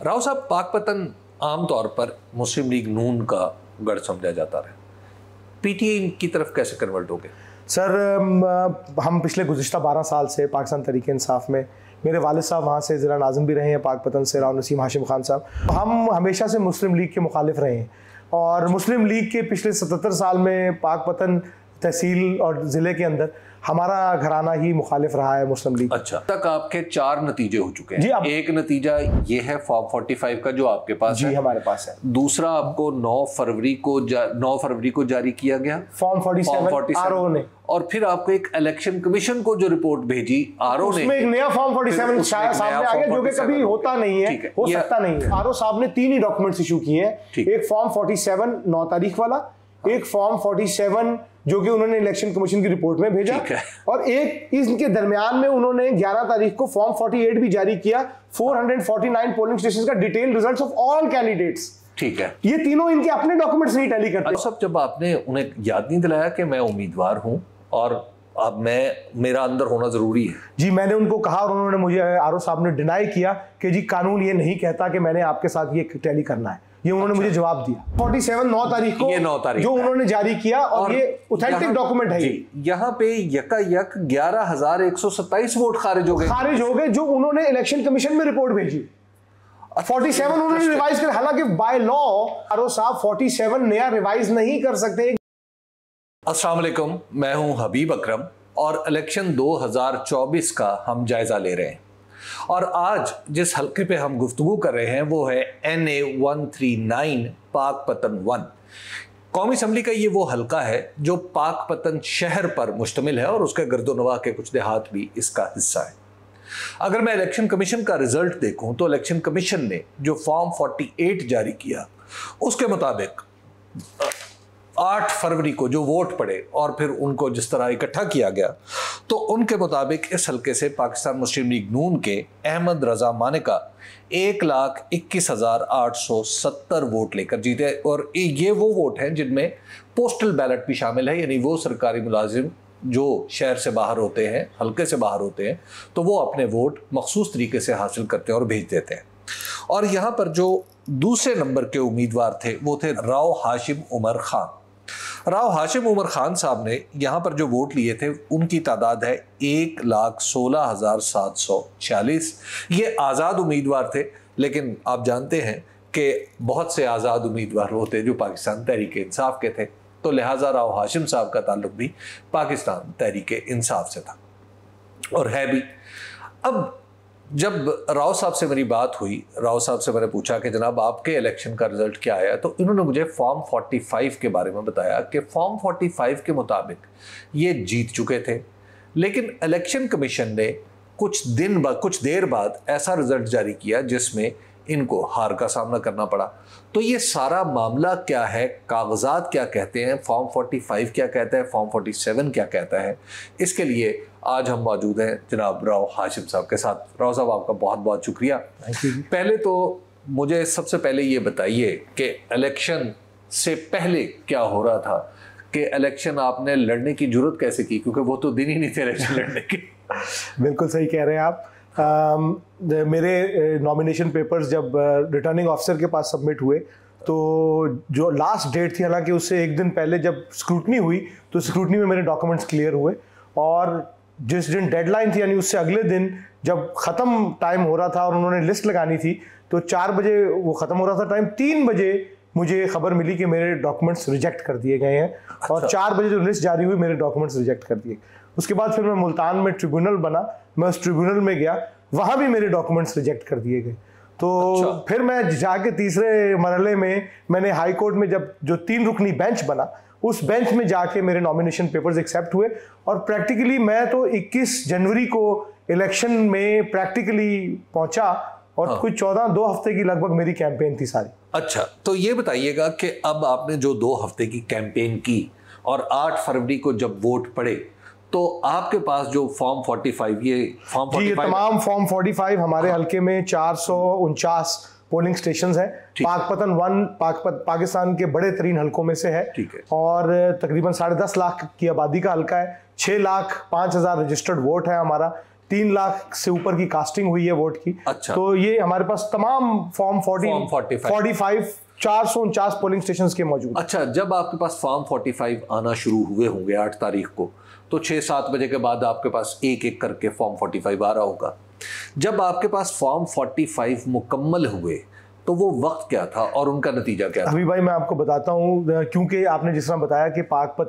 राव साहब, पाकपतन आमतौर पर मुस्लिम लीग नून का गढ़ समझा जाता रहा, पीटीआई की तरफ कैसे कन्वर्ट हो गए? सर, हम पिछले गुज़िश्ता 12 साल से पाकिस्तान तहरीक इंसाफ में, मेरे वालिद साहब वहाँ से ज़िला नाज़िम भी रहे हैं पाकपतन से, राव नसीम हाशिम खान साहब, हम हमेशा से मुस्लिम लीग के मुखालिफ रहे हैं। और मुस्लिम लीग के पिछले 77 साल में पाकपतन तहसील और ज़िले के अंदर हमारा घराना ही मुखालिफ रहा है मुस्लिम लीग। अच्छा, तक आपके 4 नतीजे हो चुके हैं जी। एक नतीजा ये है फॉर्म 45 का जो आपके पास जी है। हमारे पास है। दूसरा आपको 9 फरवरी को जारी किया गया फॉर्म 47 आरओ ने, और फिर आपको एक इलेक्शन कमीशन को जो रिपोर्ट भेजी आरओ ने, उसमें एक नया फॉर्म 47 सामने आ गया जो कि कभी होता नहीं है, हो सकता नहीं है। आरओ साहब ने 3 ही डॉक्यूमेंट्स इशू किए हैं, एक फॉर्म 47 9 तारीख वाला, एक फॉर्म 47 जो कि उन्होंने इलेक्शन कमीशन की रिपोर्ट में भेजा, और एक इनके दरमियान में उन्होंने 11 तारीख को फॉर्म 48 भी जारी किया, 449 पोलिंग स्टेशन का detail results of all candidates. ठीक है, ये तीनों इनके अपने डॉक्यूमेंट्स नहीं टैली करते। सब जब आपने उन्हें याद नहीं दिलाया कि मैं उम्मीदवार हूं और अब मेरा अंदर होना जरूरी है। जी, मैंने उनको कहा और उन्होंने मुझे, आरओ साहब ने डिनाई किया कि जी कानून ये नहीं कहता कि मैंने आपके साथ ये टैली करना है। ये उन्होंने मुझे जवाब दिया 47 9 तारीख को, ये 9 तारीख जो उन्होंने जारी किया, और ये ऑथेंटिक डॉक्यूमेंट है। यहाँ पे यकायक 11,127 वोट खारिज हो गए, जो उन्होंने इलेक्शन कमीशन में रिपोर्ट भेजी। 47 उन्होंने रिवाइज कर, हालांकि बाय लॉ आरओ साहब 47 नया रिवाइज नहीं कर सकते। अस्सलाम वालेकुम, मैं हूं हबीब अकरम और इलेक्शन 2024 का हम जायजा ले रहे हैं। और आज जिस हल्के पे हम गुफ्तगू कर रहे हैं वो है NA 139 पाकपतन 1। कौमी असम्बली का ये वो हल्का है जो पाकपतन शहर पर मुश्तमिल है और उसके गर्दोनवा के कुछ देहात भी इसका हिस्सा है। अगर मैं इलेक्शन कमीशन का रिजल्ट देखूं तो इलेक्शन कमीशन ने जो फॉर्म 48 जारी किया उसके मुताबिक 8 फरवरी को जो वोट पड़े और फिर उनको जिस तरह इकट्ठा किया गया, तो उनके मुताबिक इस हल्के से पाकिस्तान मुस्लिम लीग नून के अहमद रजा मानिका 1,21,870 वोट लेकर जीते। और ये वो वोट हैं जिनमें पोस्टल बैलेट भी शामिल है, यानी वो सरकारी मुलाजिम जो शहर से बाहर होते हैं, हल्के से बाहर होते हैं, तो वो अपने वोट मखसूस तरीके से हासिल करते हैं और भेज देते हैं। और यहाँ पर जो दूसरे नंबर के उम्मीदवार थे वो थे राव हाशिम उमर खान। राव हाशिम उमर खान साहब ने यहाँ पर जो वोट लिए थे उनकी तादाद है 1,16,746। ये आज़ाद उम्मीदवार थे, लेकिन आप जानते हैं कि बहुत से आज़ाद उम्मीदवार होते जो पाकिस्तान तहरीक इंसाफ के थे, तो लिहाजा राव हाशिम साहब का ताल्लुक भी पाकिस्तान तहरीक इंसाफ से था और है भी। अब जब राव साहब से मेरी बात हुई, राव साहब से मैंने पूछा कि जनाब आपके इलेक्शन का रिजल्ट क्या आया, तो इन्होंने मुझे फॉर्म 45 के बारे में बताया कि फॉर्म 45 के मुताबिक ये जीत चुके थे, लेकिन इलेक्शन कमीशन ने कुछ देर बाद ऐसा रिजल्ट जारी किया जिसमें इनको हार का सामना करना पड़ा। तो ये सारा मामला क्या है, कागजात क्या कहते हैं, फॉर्म 45 क्या कहता है, फॉर्म 47 क्या कहता है, इसके लिए आज हम मौजूद हैं जनाब राव हाशिम साहब के साथ। राव साहब, आपका बहुत बहुत शुक्रिया। पहले तो मुझे सबसे पहले ये बताइए कि इलेक्शन से पहले क्या हो रहा था, कि इलेक्शन आपने लड़ने की जरूरत कैसे की, क्योंकि वो तो दिन ही नहीं थे इलेक्शन लड़ने के। बिल्कुल सही कह रहे हैं आप। मेरे नॉमिनेशन पेपर्स जब रिटर्निंग ऑफिसर के पास सबमिट हुए, तो जो लास्ट डेट थी, हालांकि उससे एक दिन पहले जब स्क्रूटनी हुई तो स्क्रूटनी में मेरे डॉक्यूमेंट्स क्लियर हुए, और जिस दिन डेडलाइन थी यानी उससे अगले दिन जब ख़त्म टाइम हो रहा था और उन्होंने लिस्ट लगानी थी, तो 4 बजे वो ख़त्म हो रहा था टाइम, 3 बजे मुझे खबर मिली कि मेरे डॉक्यूमेंट्स रिजेक्ट कर दिए गए हैं। और 4 बजे जो लिस्ट जारी हुई, मेरे डॉक्यूमेंट्स रिजेक्ट कर दिए। उसके बाद फिर मैं मुल्तान में ट्रिब्यूनल बना, मैं उस ट्रिब्यूनल में गया, वहाँ भी मेरे डॉक्यूमेंट्स रिजेक्ट कर दिए गए। तो फिर मैं जाके तीसरे मरहले में मैंने हाई कोर्ट में जब जो 3 रुकनी बेंच बना, उस बेंच में जाके मेरे नॉमिनेशन पेपर्स एक्सेप्ट हुए, और प्रैक्टिकली मैं तो 21 जनवरी को इलेक्शन में प्रैक्टिकली पहुंचा, और कुछ 2 हफ्ते की लगभग मेरी कैंपेन थी सारी। अच्छा, तो ये बताइएगा कि अब आपने जो 2 हफ्ते की कैंपेन की और 8 फरवरी को जब वोट पड़े, तो आपके पास जो फॉर्म 45, ये फॉर्म 45 ये तमाम फॉर्म 45 हमारे हल्के में 449 पोलिंग स्टेशंस हैं। पाकपतन 1 पाकिस्तान के बड़े तरीन हल्कों में से है, और तकरीबन 10.5 लाख की आबादी का हल्का है। 6,05,000 रजिस्टर्ड वोट है हमारा। 3 लाख से ऊपर की कास्टिंग हुई है वोट की। अच्छा। तो ये हमारे पास तमाम फॉर्म 45 449 पोलिंग स्टेशन के मौजूद। अच्छा, जब आपके पास फॉर्म 45 आना शुरू हुए होंगे 8 तारीख को, तो 6-7 बजे के बाद आपके पास एक एक करके फॉर्म 45 आ रहा होगा। जब आपके पास फॉर्म 45 मुकम्मल हुए तो वो वक्त क्या था और उनका नतीजा क्या था? अभी भाई मैं आपको बताता हूँ, क्योंकि आपने जिस तरह बताया कि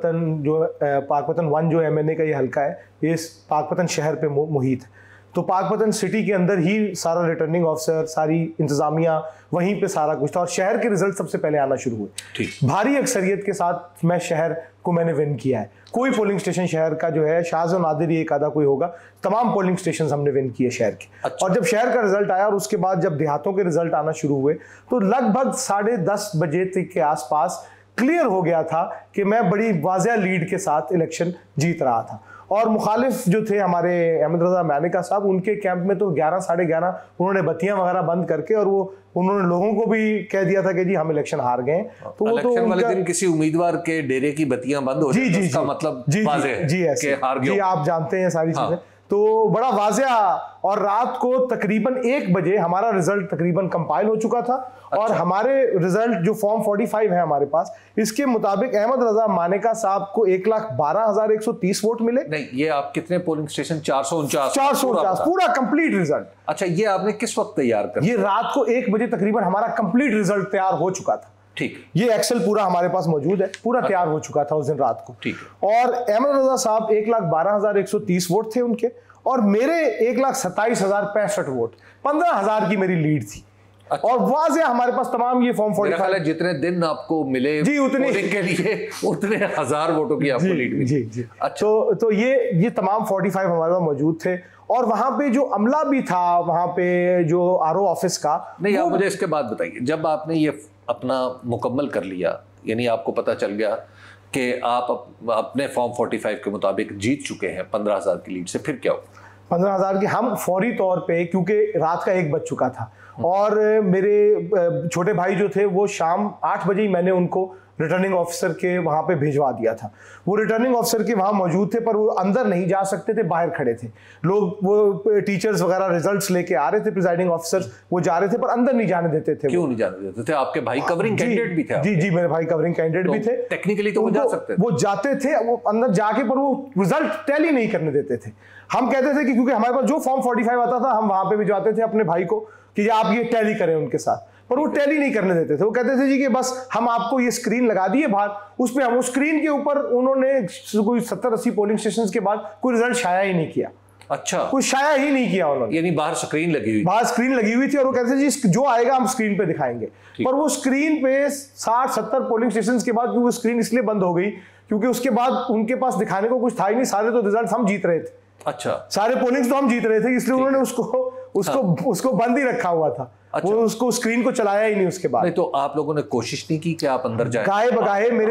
पाकपतन 1 जो MNA का ये हल्का है, ये पाकपतन शहर पे मुहित है। तो पाकपतन सिटी के अंदर ही सारा रिटर्निंग ऑफिसर, सारी इंतजामिया, वहीं पे सारा कुछ था और शहर के रिजल्ट सबसे पहले आना शुरू हुए। भारी अक्सरियत के साथ मैं शहर को मैंने विन किया है। कोई पोलिंग स्टेशन शहर का जो है, शाज़ और नादिर एक आधा कोई होगा, तमाम पोलिंग स्टेशन हमने विन किए शहर के। अच्छा। और जब शहर का रिजल्ट आया और उसके बाद जब देहातों के रिजल्ट आना शुरू हुए तो लगभग 10:30 बजे तक के आसपास क्लियर हो गया था कि मैं बड़ी वाज़ेह लीड के साथ इलेक्शन जीत रहा था। और मुखालिफ जो थे हमारे अहमद रजा मानिका साहब, उनके कैंप में तो 11 साढ़े 11 उन्होंने बत्तियां वगैरह बंद करके और वो उन्होंने लोगों को भी कह दिया था कि जी हम इलेक्शन हार गए। तो वो तो वाले दिन किसी उम्मीदवार के डेरे की बत्तियां बंद हो जाए, उसका मतलब वाज़ेह है कि हार गए। जी आप जानते हैं सारी चीजें। तो बड़ा वाज़ेह, और रात को तकरीबन 1 बजे हमारा रिजल्ट तकरीबन कंपाइल हो चुका था। अच्छा। और हमारे रिजल्ट जो फॉर्म 45 है हमारे पास, इसके मुताबिक अहमद रजा मानिका साहब को 1,12,130 वोट मिले। नहीं, ये आप कितने पोलिंग स्टेशन? 449 पूरा कंप्लीट रिजल्ट। अच्छा, ये आपने किस वक्त तैयार कर? ये रात को 1 बजे तकरीबन हमारा कंप्लीट रिजल्ट तैयार हो चुका था। ठीक। ये एक्सेल पूरा हमारे पास मौजूद है, पूरा तैयार हो चुका था उस दिन रात को। ठीक। और अहमद रजा साहब 1,12,130 वोट थे उनके, और मेरे 1,27,065 वोट, 15,000 की मेरी लीड थी। अच्छा। और वाज़ेह हमारे पास तमाम ये फॉर्म 45 जितने दिन आपको मिले जी उतने के लिए उतने 1000 वोटों की आपको लीड मिली। जी। अच्छा। तो ये तमाम 45 हमारे पास मौजूद थे। और वहां पे जो अमला भी था, वहां पे जो RO ऑफिस का। नहीं, आप मुझे इसके बाद बताइए, जब आपने ये अपना मुकम्मल कर लिया, यानी आपको पता चल गया कि आप अपने फॉर्म 45 के मुताबिक जीत चुके हैं 15,000 की लीड से, फिर क्या हुआ? 15,000 की हम फौरी तौर पे, क्योंकि रात का 1 बज चुका था और मेरे छोटे भाई जो थे वो शाम 8 बजे ही मैंने उनको रिटर्निंग ऑफिसर के वहाँ पे भिजवा दिया था। वो रिटर्निंग ऑफिसर के वहाँ मौजूद थे, पर वो अंदर नहीं जा सकते थे, बाहर खड़े थे लोग। वो टीचर्स वगैरह रिजल्ट्स लेके आ रहे थे, प्रिजाइडिंग ऑफिसर्स वो जा रहे थे, पर अंदर नहीं जाने देते थे। क्यों नहीं जाने देते थे? आपके भाई कवरिंग कैंडिडेट भी थे? जी, मेरे भाई कवरिंग कैंडिडेट भी थे। टेक्निकली तो वो जा सकते थे, वो जाते थे वो अंदर जाके, पर वो रिजल्ट टैली नहीं करने देते थे। हम कहते थे कि क्योंकि हमारे पास जो फॉर्म 45 आता था, हम वहां पे भी जाते थे अपने भाई को कि आप ये टैली करें उनके साथ, पर वो टैली नहीं करने देते थे। वो कहते थे जी कि बस हम आपको ये स्क्रीन लगा दिए बाहर, उस पे हम उस स्क्रीन के ऊपर उन्होंने कोई 70-80 पोलिंग स्टेशन के बाद कोई रिजल्ट शाया ही नहीं किया। अच्छा, कुछ शाया ही नहीं किया उन्होंने, यानी बाहर स्क्रीन लगी हुई, बाहर स्क्रीन लगी हुई थी और वो कहते थे जी जो आएगा हम स्क्रीन पे दिखाएंगे। पर वो स्क्रीन पे 60-70 पोलिंग स्टेशन के बाद वो स्क्रीन इसलिए बंद हो गई क्योंकि उसके बाद उनके पास दिखाने को कुछ था ही नहीं। सारे तो रिजल्ट हम जीत रहे थे। अच्छा, सारे पोलिंग्स तो हम जीत रहे थे, इसलिए उन्होंने उसको बंद ही रखा हुआ था। अच्छा। वो उसको स्क्रीन को चलाया ही नहीं उसके बाद। नहीं, तो आप लोगों ने कोशिश नहीं की कि आप अंदर जाएं? गाए बगाए मेरे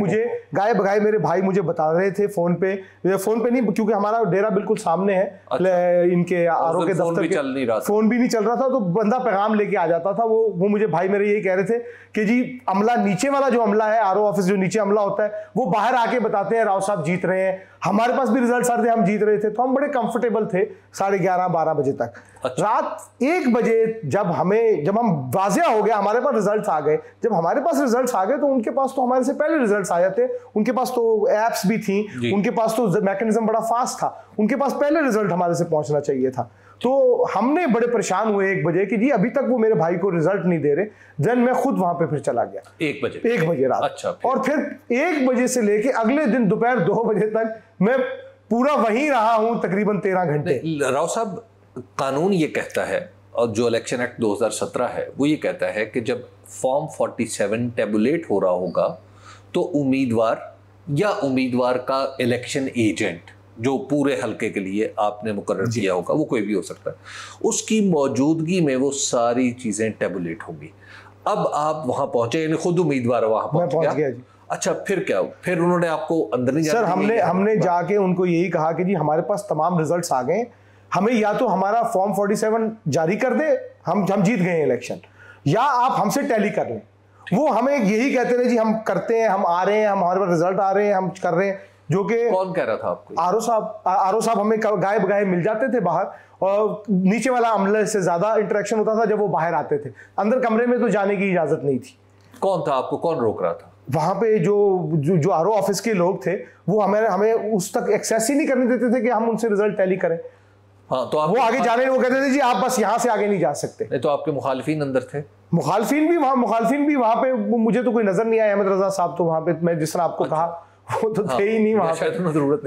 भाई मुझे बता रहे थे फोन पे नहीं, क्योंकि हमारा डेरा बिल्कुल सामने है। अच्छा। इनके RO के दफ्तर के फोन भी नहीं चल रहा था, तो बंदा पैगाम लेके आ जाता था। वो मुझे भाई मेरे यही कह रहे थे कि जी अमला, नीचे वाला जो अमला है, RO ऑफिस जो नीचे अमला होता है, वो बाहर आके बताते हैं राव साहब जीत रहे हैं। हमारे पास भी रिजल्ट आ रहे थे, हम जीत रहे थे, तो हम बड़े कंफर्टेबल थे 11:30-12 बजे तक। अच्छा। रात 1 बजे जब हम वाज़ेह हो गया, हमारे पास रिजल्ट्स आ गए। जब हमारे पास रिजल्ट्स आ गए तो उनके पास तो हमारे से पहले रिजल्ट्स आ जाते, उनके पास तो एप्स भी थी, उनके पास तो मैकेनिज्म बड़ा फास्ट था, उनके पास पहले रिजल्ट हमारे से पहुंचना चाहिए था। तो हमने बड़े परेशान हुए 1 बजे कि जी अभी तक वो मेरे भाई को रिजल्ट नहीं दे रहे। देन मैं खुद वहां पे फिर चला गया 1 बजे रात। अच्छा। और फिर 1 बजे से लेके अगले दिन दोपहर 2 बजे तक मैं पूरा वहीं रहा हूं, तकरीबन 13 घंटे। राव साहब, कानून ये कहता है, और जो इलेक्शन एक्ट 2017 है वो ये कहता है कि जब फॉर्म 47 टेबुलेट हो रहा होगा तो उम्मीदवार का इलेक्शन एजेंट जो पूरे हलके के लिए आपने मुकर्रर किया होगा, वो कोई भी हो सकता है, उसकी मौजूदगी में वो सारी चीजें टेबुलेट होंगी। अब आप वहां पहुंचे, यानी खुद उम्मीदवार वहां पहुंच गया जी। अच्छा, फिर क्या? फिर उन्होंने आपको अंदर नहीं जाने दिया? सर हमने जाके उनको यही कहा कि जी हमारे पास तमाम रिजल्ट्स आ गए, हमें या तो हमारा फॉर्म 47 जारी कर दे, हम जीत गए इलेक्शन, या आप हमसे टैली कर लें। वो हमें यही कहते रहे जी हम करते हैं, हम आ रहे हैं, हमारे पास रिजल्ट आ रहे हैं, हम कर रहे हैं। जो कि कौन कह रहा था आपको? आरओ साहब हमें गाए बगाए मिल जाते थे बाहर, और नीचे वाला अमले से ज्यादा इंटरेक्शन होता था जब वो बाहर आते थे। अंदर कमरे में तो जाने की इजाजत नहीं थी। कौन था, आपको कौन रोक रहा था? वहां पे जो आरओ ऑफिस के लोग थे वो हमें उस तक एक्सेस ही नहीं करने देते थे कि हम उनसे रिजल्ट टैली करें। हाँ, तो वो आगे जाने, वो कहते थे जी आप बस यहां से आगे नहीं जा सकते। नहीं, तो आपके मुखालिफिन अंदर थे? मुखालिफिन भी वहां पे मुझे तो कोई नजर नहीं आया। अहमद रजा साहब तो वहां पे, मैं जिस तरह आपको कहा, वो तो थे ही नहीं वहां पे, शायद जरूरत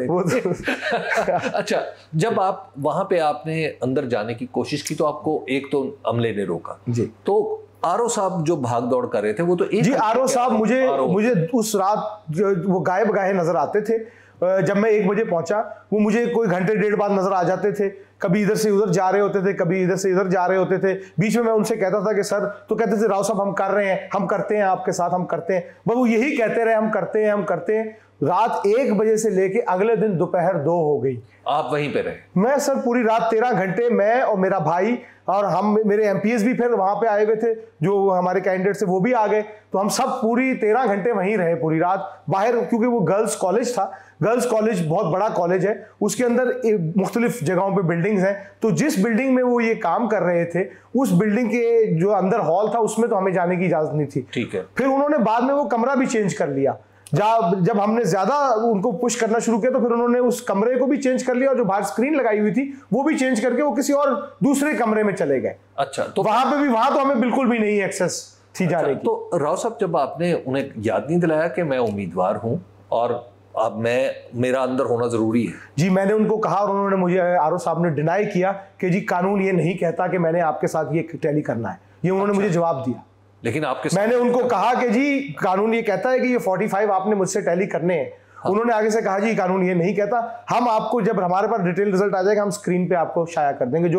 नहीं। अच्छा, जब आप वहां पे आपने अंदर जाने की कोशिश की तो आपको एक तो अमले ने रोका जी। तो आरओ साहब जो भाग दौड़ कर रहे थे वो तो एक जी, आरओ साहब मुझे उस रात वो गायब गाए नजर आते थे। जब मैं 1 बजे पहुंचा, वो मुझे कोई घंटे डेढ़ बाद नजर आ जाते थे। कभी इधर से उधर जा रहे होते थे, कभी इधर से इधर जा रहे होते थे। बीच में मैं उनसे कहता था कि सर, तो कहते थे राव साहब हम कर रहे हैं, हम करते हैं आपके साथ, हम करते हैं। बस वो यही कहते रहे, हम करते हैं, हम करते हैं। रात 1 बजे से लेके अगले दिन दोपहर 2 हो गई। आप वहीं पे रहे? मैं सर पूरी रात 13 घंटे, मैं और मेरा भाई और हम, मेरे एमपीएस भी फिर वहां पे आए हुए थे, जो हमारे कैंडिडेट थे वो भी आ गए। तो हम सब पूरी 13 घंटे वहीं रहे पूरी रात बाहर, क्योंकि वो गर्ल्स कॉलेज था। गर्ल्स कॉलेज बहुत बड़ा कॉलेज है, उसके अंदर मुख्तलिफ जगहों पे बिल्डिंग्स हैं। तो जिस बिल्डिंग में वो ये काम कर रहे थे, उस बिल्डिंग के जो अंदर हॉल था उसमें तो हमें जाने की इजाजत नहीं थी। ठीक है। फिर उन्होंने बाद में वो कमरा भी चेंज कर लिया। जब हमने ज्यादा उनको पुश करना शुरू किया तो फिर उन्होंने उस कमरे को भी चेंज कर लिया, और जो बाहर स्क्रीन लगाई हुई थी वो भी चेंज करके वो किसी और दूसरे कमरे में चले गए। अच्छा, तो वहां तो हमें बिल्कुल भी नहीं एक्सेस थी जाने की। तो राव साहब, जब आपने उन्हें याद नहीं दिलाया कि मैं उम्मीदवार हूं और अब मेरा अंदर होना जरूरी है? जी, मैंने उनको कहा और उन्होंने मुझे, आरओ साहब ने डिनाई किया कि जी कानून ये नहीं कहता कि मैंने आपके साथ ये टैली करना है। ये उन्होंने मुझे जवाब दिया। लेकिन आपके मैंने उनको कहा कि जी कानून ये कहता है कि ये 45 आपने मुझसे टैली करने हैं। हाँ। उन्होंने आगे से कहा जी कानून ये नहीं कहता, हम आपको जब हमारे पास डिटेल रिजल्ट आ जाएगा हम स्क्रीन पे आपको शाया कर देंगे।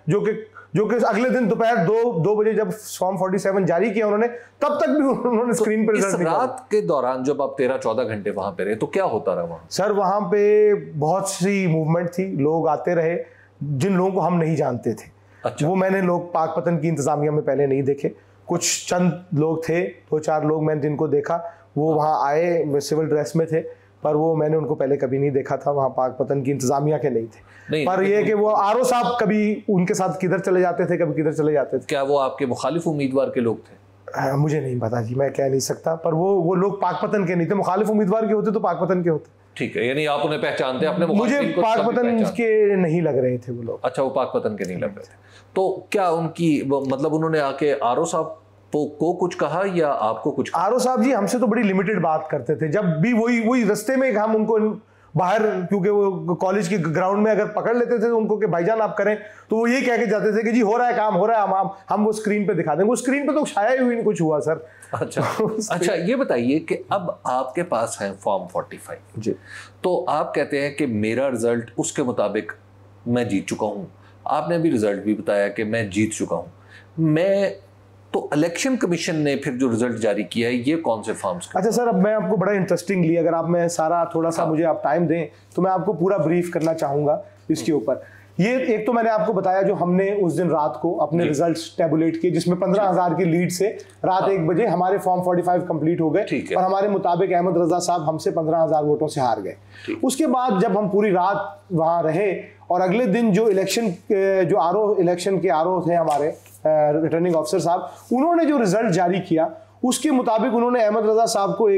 जो कि अगले दिन दोपहर 2 बजे जब फॉर्म 47 जारी किया उन्होंने, तब तक भी उन्होंने स्क्रीन पे रिजल्ट नहीं। रात के दौरान जब आप 13-14 घंटे वहां पे रहे तो क्या होता रहा वहां? सर, वहां पे बहुत सी मूवमेंट थी, लोग आते रहे जिन लोगों को हम नहीं जानते थे। अच्छा। वो मैंने लोग पाक पतन की इंतजामिया में पहले नहीं देखे। कुछ चंद लोग थे, 2-4 लोग मैंने जिनको देखा, वो वहाँ आए सिविल ड्रेस में थे, पर वो मैंने उनको पहले कभी नहीं देखा था। वहाँ पाक पतन की इंतजामिया के नहीं थे। पर ये कि वो आरओ साहब कभी उनके साथ किधर चले जाते थे, कभी किधर चले जाते थे। क्या वो आपके मुखालिफ उम्मीदवार के लोग थे? मुझे नहीं पता जी, मैं कह नहीं सकता। पर वो लोग पाक पतन के नहीं थे। मुखालिफ उम्मीदवार के होते तो पाक पतन के होते। ठीक है, यानी आप उन्हें पहचानते अपने? मुझे पाक पतन के नहीं लग रहे थे वो लोग। अच्छा, वो पाक पतन के नहीं लग रहे थे। तो क्या उनकी मतलब उन्होंने आके आरओ साहब को कुछ कहा या आपको कुछ? आरओ साहब जी हमसे तो बड़ी लिमिटेड बात करते थे। जब भी वही रास्ते में हम उनको बाहर, क्योंकि वो कॉलेज के ग्राउंड में अगर पकड़ लेते थे उनको कि भाईजान आप करें, तो वो यही कह के जाते थे कि जी हो रहा है काम, हो रहा है, हम वो स्क्रीन पे दिखा देंगे। वो स्क्रीन पे तो छाया ही नहीं कुछ हुआ सर। अच्छा। अच्छा, ये बताइए कि अब आपके पास है फॉर्म 45 जी, तो आप कहते हैं कि मेरा रिजल्ट उसके मुताबिक मैं जीत चुका हूं। आपने अभी रिजल्ट भी बताया कि मैं जीत चुका हूं। मैं तो इलेक्शन कमीशन ने फिर जो रिजल्ट जारी किया है ये कौन से फॉर्म्स का? अच्छा सर, अब मैं आपको बड़ा इंटरेस्टिंगली, अगर आप मैं सारा थोड़ा सा मुझे आप टाइम दें तो मैं आपको पूरा ब्रीफ करना चाहूंगा इसके ऊपर। ये एक तो मैंने आपको बताया जो हमने उस दिन रात को अपने रिजल्ट्स टैबुलेट किए, जिसमें 15,000 की लीड से रात 1 बजे हमारे फॉर्म 45 कंप्लीट हो गए और हमारे मुताबिक अहमद रजा साहब हमसे 15,000 वोटों से हार गए। उसके बाद जब हम पूरी रात वहां रहे और अगले दिन जो इलेक्शन, जो आरओ इलेक्शन के आरओ थे हमारे रिटर्निंग ऑफिसर साहब, उन्होंने जो रिजल्ट जारी किया उसके मुताबिक उन्होंने अहमद रजा साहब को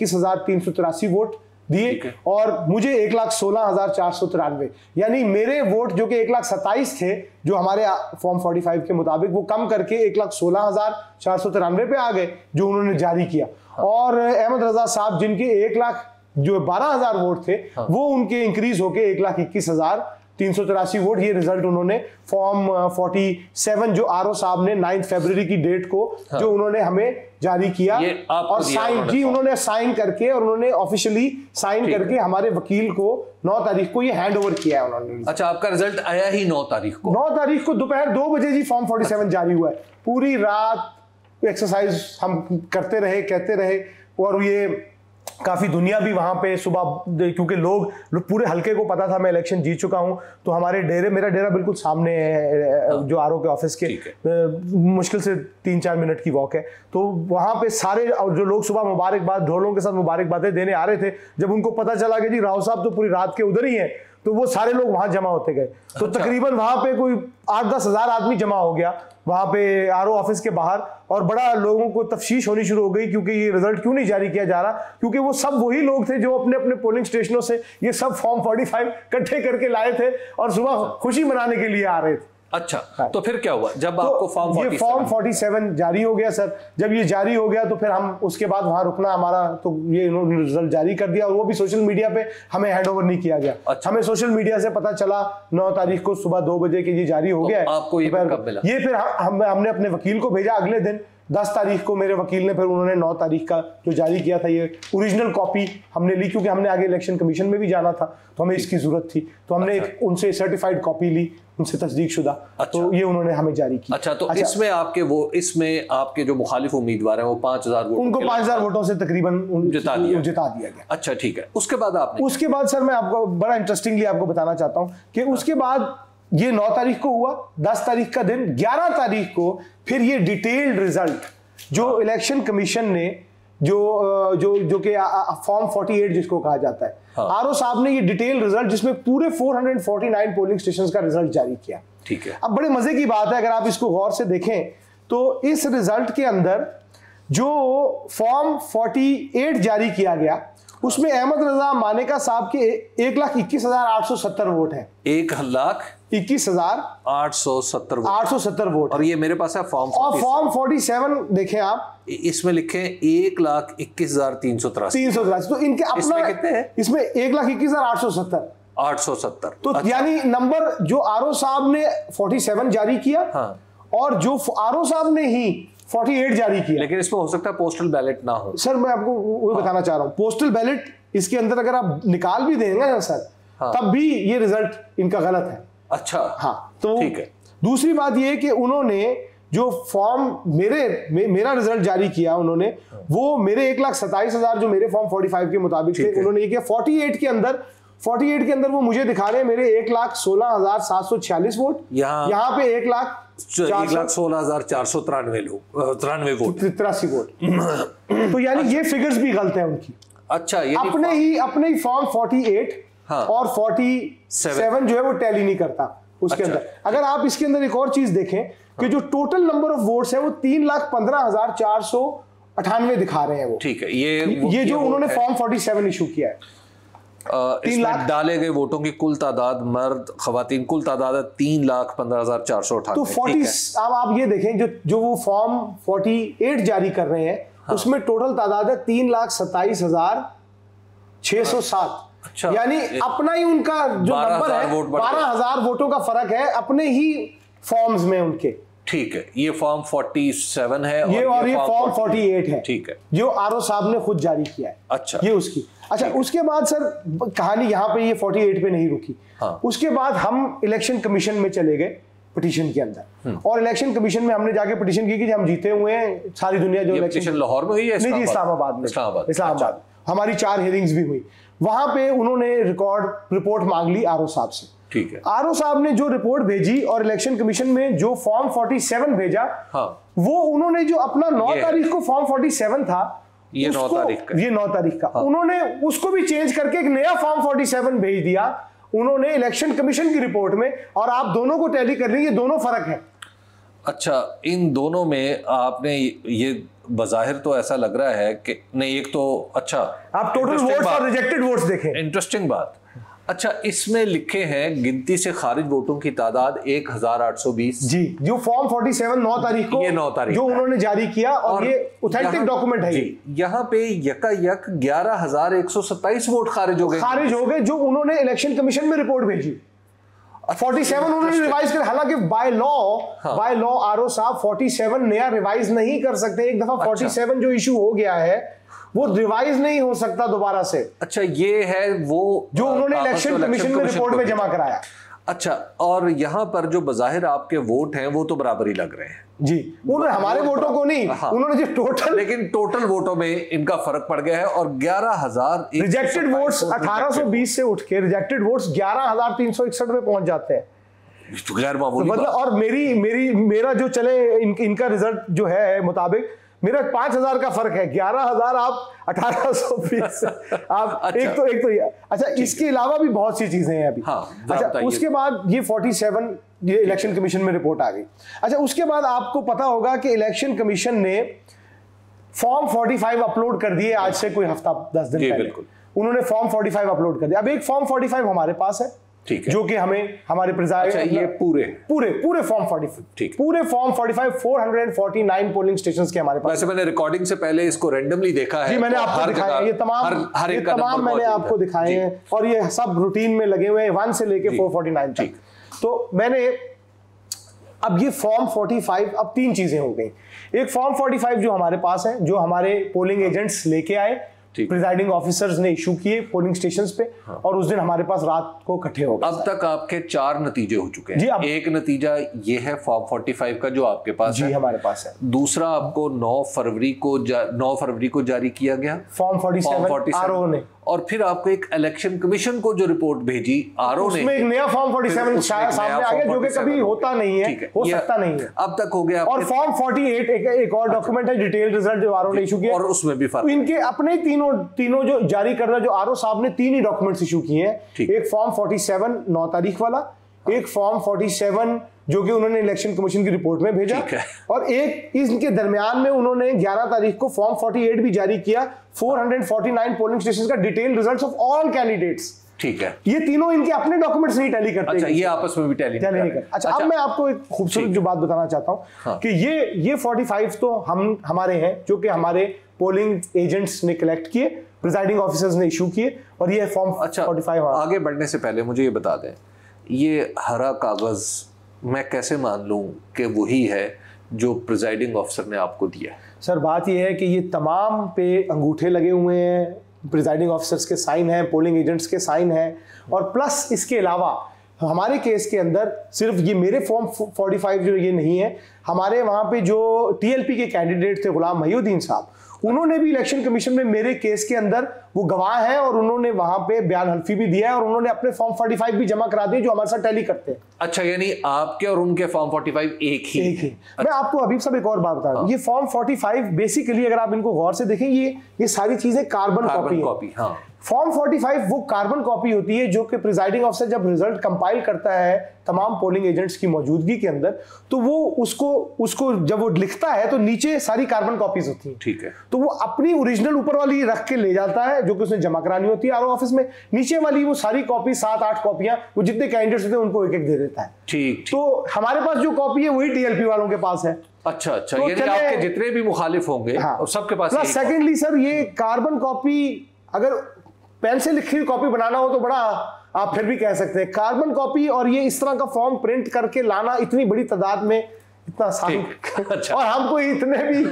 1,21,383 वोट दिए और मुझे 1,16,493, यानी मेरे वोट जो कि 1,27,000 थे जो हमारे फॉर्म 45 के मुताबिक, वो कम करके 1,16,493 पे आ गए जो उन्होंने जारी किया। और अहमद रजा साहब जिनके 1,12,000 वोट थे वो उनके इंक्रीज होके 1,21,383 वोट। ये रिजल्ट उन्होंने फॉर्म 47 जो आरओ साहब ने 9 फरवरी की डेट को जो उन्होंने हमें जारी किया और साइन जी, उन्होंने साइन करके और उन्होंने ऑफिशियली साइन करके हमारे वकील को 9 तारीख को ये हैंड ओवर किया है उन्होंने। अच्छा, आपका रिजल्ट आया ही 9 तारीख को? 9 तारीख को दोपहर 2 बजे जी फॉर्म 47 जारी हुआ है। पूरी रात एक्सरसाइज हम करते रहे, कहते रहे, और ये काफी दुनिया भी वहां पे सुबह, क्योंकि लोग पूरे हल्के को पता था मैं इलेक्शन जीत चुका हूं, तो हमारे मेरा डेरा बिल्कुल सामने है, जो आरओ के ऑफिस के मुश्किल से 3-4 मिनट की वॉक है। तो वहां पे सारे जो लोग सुबह मुबारकबाद, ढोलों के साथ मुबारकबादें देने आ रहे थे, जब उनको पता चला कि जी राव साहब तो पूरी रात के उधर ही है, तो वो सारे लोग वहां जमा होते गए। तो तकरीबन वहां पे कोई 8-10 हज़ार आदमी जमा हो गया वहां पे आरओ ऑफिस के बाहर, और बड़ा लोगों को तफ्शीश होनी शुरू हो गई क्योंकि ये रिजल्ट क्यों नहीं जारी किया जा रहा, क्योंकि वो सब वही लोग थे जो अपने अपने पोलिंग स्टेशनों से ये सब फॉर्म 45 इकट्ठे करके लाए थे और सुबह खुशी मनाने के लिए आ रहे थे। अच्छा, तो फिर क्या हुआ जब आपको फॉर्म 47 जारी हो गया सर? जब ये जारी हो गया तो फिर हम उसके बाद वहां रुकना हमारा, तो ये इन्होंने रिजल्ट जारी कर दिया, और वो भी सोशल मीडिया पे हमें हैंडओवर नहीं किया गया। अच्छा। हमें सोशल मीडिया से पता चला 9 तारीख को सुबह 2 बजे कि ये जारी हो गया है। आपको ये कब मिला? ये फिर हमने अपने वकील को भेजा अगले दिन 10 तारीख को। मेरे वकील ने फिर उन्होंने 9 तारीख का जो जारी किया था, ये ओरिजिनल कॉपी हमने ली, क्योंकि हमने आगे इलेक्शन कमीशन में भी जाना था, तो हमें इसकी जरूरत थी, तो हमने एक उनसे सर्टिफाइड कॉपी ली, उनसे तस्दीक शुदा। तो ये उन्होंने हमें जारी की। अच्छा, तो इसमें आपके जो मुखालिफ उम्मीदवार हैं वो 5000 वोट, उनको 5000 वोटों से तकरीबन जिता दिया गया। अच्छा, ठीक है। उसके बाद सर मैं आपको बड़ा इंटरेस्टिंगली आपको बताना चाहता हूँ कि उसके बाद ये 9 तारीख को हुआ, 10 तारीख का दिन, 11 तारीख को फिर ये डिटेल्ड रिजल्ट जो इलेक्शन कमीशन ने जो कि फॉर्म 48 जिसको कहा जाता है, आरओ साहब ने ये डिटेल रिजल्ट जिसमें पूरे 449 पोलिंग स्टेशंस का रिजल्ट जारी किया। ठीक है। अब बड़े मजे की बात है, अगर आप इसको गौर से देखें तो इस रिजल्ट के अंदर जो फॉर्म 48 जारी किया गया उसमें अहमद रजा मानेका साहब के 1,21,870 वोट हैं। 1,21,870 वोट। और ये मेरे पास है फॉर्म 47 देखें आप, इसमें लिखे 1,21,383। तो इनके अपना इसमें कितने हैं? इसमें 1,21,870। तो अच्छा। यानी नंबर जो आरओ साहब ने 47 जारी किया, और जो आरओ साहब ने ही 48 जारी किया। लेकिन इसमें हो सकता है पोस्टल बैलेट ना हो। सर मैं आपको वो बताना चाह रहा हूं, पोस्टल बैलेट इसके अंदर अगर आप निकाल भी देंगे ना सर, तब भी ये रिजल्ट इनका गलत है। अच्छा, हाँ, तो ठीक है। दूसरी बात ये कि उन्होंने जो फॉर्म मेरा रिजल्ट जारी किया उन्होंने, वो मेरे 1,27,000 जो मेरे फॉर्म 45 के मुताबिक थे, उन्होंने ये किया 48 के अंदर वो मुझे दिखा रहे हैं मेरे 1,16,746 वोट, यहाँ पे 1,16,493 वोट, 83 वोट। तो यानी ये फिगर्स भी गलत है उनकी। अच्छा, ये अपने ही फॉर्म 48 और 47 जो है वो टैली नहीं करता उसके अंदर। अगर आप इसके अंदर एक और चीज देखें कि जो टोटल नंबर ऑफ वोट्स है वो 3,15,498 दिखा रहे हैं वो। ठीक है। ये जो उन्होंने फॉर्म 47 इशू किया है, 3 लाख डाले गए वोटों की कुल तादाद, मर्द खवातीन कुल तादाद 3,15,498। तो 40 अब आप ये देखें जो वो फॉर्म 48 जारी कर रहे हैं, उसमें टोटल तादाद है 3,27,607। अच्छा, यानी अपना ही उनका जो नंबर है 12,000 वोटों का फर्क है अपने ही फॉर्म्स में उनके। ठीक है। ये फॉर्म 47 है ये फॉर्म 48 है। ठीक है, जो आरओ साहब ने खुद जारी किया है। अच्छा, ये उसकी। अच्छा, उसके बाद सर कहानी यहाँ पे ये 48 पे नहीं रुकी। उसके बाद हम इलेक्शन कमीशन में चले गए पिटीशन के अंदर, और इलेक्शन कमीशन में हमने जाके पिटीशन की कि हम जीते हुए हैं। सारी दुनिया जो इलेक्शन लाहौर में हुई है? नहीं, इस्लामाबाद में। इस्लामाबाद हमारी 4 हियरिंग्स भी हुई। वहां पे उन्होंने रिपोर्ट मांग ली आरओ साहब से। ठीक है। आरओ साहब ने जो रिपोर्ट भेजी और इलेक्शन कमीशन में जो फॉर्म 47 भेजा, वो उन्होंने जो अपना 9 तारीख को फॉर्म 47 था, ये 9 तारीख का उन्होंने उसको भी चेंज करके एक नया फॉर्म 47 भेज दिया उन्होंने इलेक्शन कमीशन की रिपोर्ट में, और आप दोनों को टैली कर लीजिए, दोनों फर्क है। अच्छा, इन दोनों में आपने ये बज़ाहिर तो ऐसा लग रहा है कि नहीं, एक तो अच्छा आप टोटल वोट्स और रिजेक्टेड वोट्स देखें। इंटरेस्टिंग बात। अच्छा, इसमें लिखे हैं गिनती से खारिज वोटों की तादाद 1,820। जी, जो फॉर्म 47 9 तारीख को ये 9 तारीख जो उन्होंने जारी किया, और ये ऑथेंटिक डॉक्यूमेंट है। यहाँ पे यकायक 11,127 वोट खारिज हो गए जो उन्होंने इलेक्शन कमीशन में रिपोर्ट भेजी। 47 उन्होंने रिवाइज कर, हालांकि बाय लॉ आरओ साहब 47 नया रिवाइज नहीं कर सकते। एक दफा 47 जो इशू हो गया है वो रिवाइज नहीं हो सकता दोबारा से। अच्छा, ये है वो जो उन्होंने इलेक्शन कमीशन में रिपोर्ट में जमा कराया। अच्छा, और यहाँ पर जो बज़ाहिर आपके वोट हैं वो तो बराबर ही लग रहे हैं जी, उन्होंने हमारे वोटों को नहीं, हाँ, उन्होंने जो टोटल, लेकिन टोटल वोटों में इनका फर्क पड़ गया है और 11,000 रिजेक्टेड वोट्स 1820 से उठ के रिजेक्टेड वोट्स 11,361 में पहुंच जाते हैं। गैर मामूली मतलब और मेरा जो चले इनका रिजल्ट जो है मुताबिक मेरा 5,000 का फर्क है, 11,000 आप 1820 आप अच्छा, एक तो अच्छा, इसके अलावा भी बहुत सी चीजें हैं अभी। हाँ, अच्छा, उसके बाद ये 47 ये इलेक्शन कमीशन में रिपोर्ट आ गई। अच्छा, उसके बाद आपको पता होगा कि इलेक्शन कमीशन ने फॉर्म 45 अपलोड कर दिए आज से कोई हफ्ता 10 दिन पहले। उन्होंने फॉर्म 45 अपलोड कर दिया। अब एक फॉर्म 45 हमारे पास है, ठीक है, जो कि हमें हमारे प्रिजाइडिंग, अच्छा, ये पूरे फॉर्म 45, ठीक, पूरे फॉर्म 45 449 पोलिंग स्टेशंस के हमारे पास। वैसे मैंने रिकॉर्डिंग से पहले इसको रैंडमली देखा है। जी, मैंने आपको दिखाया है, ये तमाम मैंने आपको दिखाए हैं और ये सब रूटीन में लगे हुए हैं 1 से लेके 449 तक। तो मैंने अब ये फॉर्म 45, अब 3 चीजें हो गई। एक फॉर्म 45 जो हमारे पास है, जो हमारे पोलिंग एजेंट्स लेके आए, प्रिजाइडिंग ऑफिसर्स ने इशू किए पोलिंग स्टेशंस पे, और उस दिन हमारे पास रात को इकट्ठे हो गए। अब तक आपके 4 नतीजे हो चुके हैं। जी, एक नतीजा ये है फॉर्म 45 का जो आपके पास जी है, हमारे पास है। दूसरा आपको 9 फरवरी को जारी किया गया फॉर्म 47 आरओ ने, और फिर आपको एक इलेक्शन कमिशन को जो रिपोर्ट भेजी आरओ ने, उसमें एक नया फॉर्म 47 सामने आ गया, जो कि कभी होता नहीं है, हो सकता नहीं है, अब तक हो गया। और फॉर्म 48 एक और डॉक्यूमेंट है, डिटेल रिजल्ट जो आरओ ने इशू किया, और उसमें भी फर्क। इनके अपने तीनों जो जारी करना, जो आरओ साहब ने 3 ही डॉक्यूमेंट्स इशू किए हैं। एक फॉर्म 47 9 तारीख वाला, एक फॉर्म 47 जो कि उन्होंने इलेक्शन कमीशन की रिपोर्ट में भेजा, और एक इनके दरमियान में उन्होंने 11 तारीख को फॉर्म 48 भी जारी किया, 449 पोलिंग स्टेशन का detail results of all candidates. ठीक है, ये तीनों इनके अपने डॉक्यूमेंट्स नहीं टैली करते। अच्छा, ये आपस में भी टैली नहीं करते। अच्छा, अब मैं आपको एक खूबसूरत जो बात बताना चाहता हूं कि ये 45 तो हमारे हैं, जो कि हमारे पोलिंग एजेंट्स ने कलेक्ट किए, प्रिजाइडिंग ऑफिसर्स ने इशू किए, और ये फॉर्म 45। आगे बढ़ने से पहले मुझे ये बता दें, ये हरा कागज मैं कैसे मान लूं कि वही है जो प्रिजाइडिंग ऑफिसर ने आपको दिया? सर, बात यह है कि ये तमाम पे अंगूठे लगे हुए हैं, प्रिजाइडिंग ऑफिसर्स के साइन हैं, पोलिंग एजेंट्स के साइन हैं, और प्लस इसके अलावा हमारे केस के अंदर सिर्फ ये मेरे फॉर्म 45 जो ये नहीं है, हमारे वहाँ पे जो टीएलपी के कैंडिडेट थे गुलाम महिउद्दीन साहब, उन्होंने भी इलेक्शन कमीशन में मेरे केस के अंदर वो गवाह हैं, और उन्होंने वहां पे बयान हल्फी भी दिया है, और उन्होंने अपने फॉर्म 45 भी जमा करा दिए जो हमारे साथ टैली करते हैं। अच्छा, यानी आपके और उनके फॉर्म 45 एक ही। अच्छा। मैं आपको अभी सब एक और बात बता रहा हूं, ये फॉर्म 45 बेसिकली अगर आप इनको गौर से देखें, ये सारी चीजें कार्बन कॉपी है। फॉर्म 45 वो कार्बन कॉपी होती है जो कि प्रिजाइडिंग ऑफिसर जब रिजल्ट कंपाइल करता है तमाम पोलिंग एजेंट्स की मौजूदगी के अंदर, तो वो उसको जब वो लिखता है तो नीचे सारी कार्बन कॉपीज होती हैं। ठीक है, तो वो अपनी ओरिजिनल ऊपर वाली रख के ले जाता है, जो कि उसने जमा करानी होती है आरओ ऑफिस में। नीचे वाली वो सारी कॉपी 7-8 कॉपियां वो जितने कैंडिडेट्स होते हैं उनको एक-एक दे देता है। ठीक। तो हमारे पास जो कॉपी है वही टीएलपी वालों के पास है। अच्छा, तो यानी आपके जितने भी मुखालिफ होंगे सबके पास। सेकेंडली सर, ये कार्बन कॉपी अगर पेन से लिखी हुई कॉपी बनाना हो तो बड़ा आप फिर भी कह सकते हैं, कार्बन कॉपी और ये इस तरह का फॉर्म प्रिंट करके लाना इतनी बड़ी तादाद में इतना आसान। अच्छा। और हमको इतने भी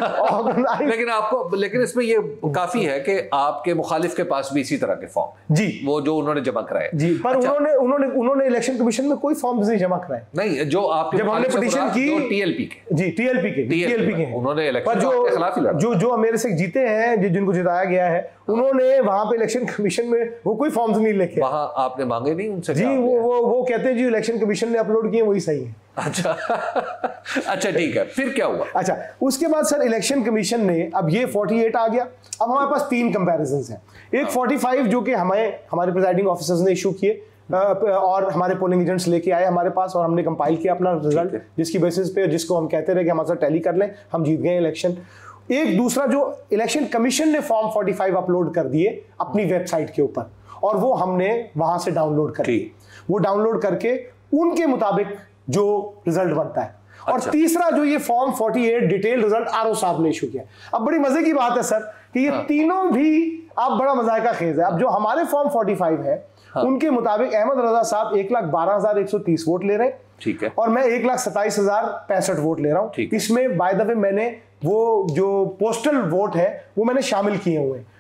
लेकिन इसमें ये काफी है कि आपके मुखालिफ के पास भी इसी तरह के फॉर्म जी, वो जो उन्होंने जमा कराए जी, पर अच्छा। उन्होंने इलेक्शन कमीशन में कोई फॉर्म नहीं जमा कराए। नहीं, जो आपके जब हमने पिटीशन की टीएलपी के जी टीएलपी के उन्होंने इलेक्शन के खिलाफ ही लड़ा, जो मेरे से जीते हैं, जिनको जिताया गया है, उन्होंने वहां पे इलेक्शन कमीशन में वो कोई फॉर्म्स नहीं लेके। वहां आपने मांगे नहीं उनसे? जी, वो कहते हैं जी इलेक्शन कमीशन ने अपलोड किए वही सही है। अच्छा अच्छा, ठीक है, फिर क्या हुआ? अच्छा, उसके बाद सर इलेक्शन कमीशन ने, अब ये 48 आ गया, अब हमारे पास 3 कंपैरिजंस हैं। एक 45 जो कि हमारे प्रिजाइडिंग ऑफिसर्स ने इशू किए और हमारे पोलिंग एजेंट्स लेके आए हमारे पास, और हमने कंपाइल किया अपना रिजल्ट, जिसकी बेसिस पे, जिसको हम कहते रहे कि हमारे साथ टैली कर लें, हम जीत गए इलेक्शन। एक दूसरा जो इलेक्शन कमीशन ने फॉर्म 45 अपलोड कर दिए अपनी वेबसाइट के ऊपर, और वो हमने वहां से डाउनलोड कर दिए। वो डाउनलोड करके उनके मुताबिक जो रिजल्ट बनता है। और अच्छा। तीसरा जो ये फॉर्म 48 डिटेल रिजल्ट आरओ साहब ने इशू किया। अब बड़ी मजे की बात है सर कि ये तीनों भी आप बड़ा मजाका खेज है। अब जो हमारे फॉर्म 45 है उनके मुताबिक अहमद रजा साहब 1,12,130 वोट ले रहे हैं, ठीक है, और मैं 1,27,065 वोट ले रहा हूं। इसमें बाय द वे मैंने वो जो पोस्टल वोट है वो मैंने शामिल किए हुए हैं,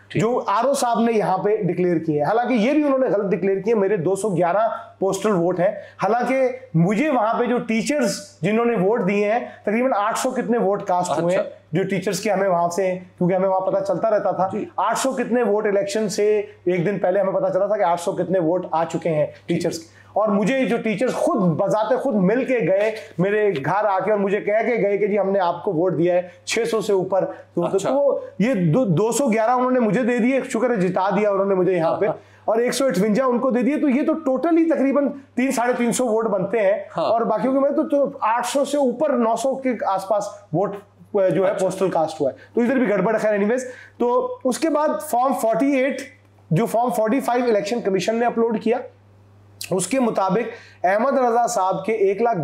जो आरओ साहब ने यहाँ पे डिक्लेयर किए हैं। हालांकि ये भी उन्होंने गलत डिक्लेयर किए, मेरे 211 पोस्टल वोट है। हालांकि मुझे वहां पे जो टीचर्स जिन्होंने वोट दिए हैं तकरीबन 800 कितने वोट कास्ट हुए हैं जो टीचर्स के, हमें वहां से, क्योंकि हमें वहां पता चलता रहता था 800 कितने वोट इलेक्शन से एक दिन पहले हमें पता चला था कि 800 कितने वोट आ चुके हैं टीचर्स के। और मुझे जो टीचर्स खुद बजाते खुद मिल के गए मेरे घर आके और मुझे कह के गए कि जी हमने आपको वोट दिया है 600 से ऊपर। तो ये 211 उन्होंने मुझे दे दिए, शुक्र है जिता दिया उन्होंने मुझे यहाँ पे, और 158 उनको दे दिए। तो ये तो टोटली तकरीबन 300-350 वोट बनते हैं। और बाकियों के में तो 800 से ऊपर 900 के आसपास वोट जो है पोस्टल कास्ट हुआ है। तो इधर भी गड़बड़ है। खैर एनीवेज, तो उसके बाद फॉर्म 48 जो फॉर्म 45 इलेक्शन कमीशन ने अपलोड किया, उसके मुताबिक अहमद रजा साहब के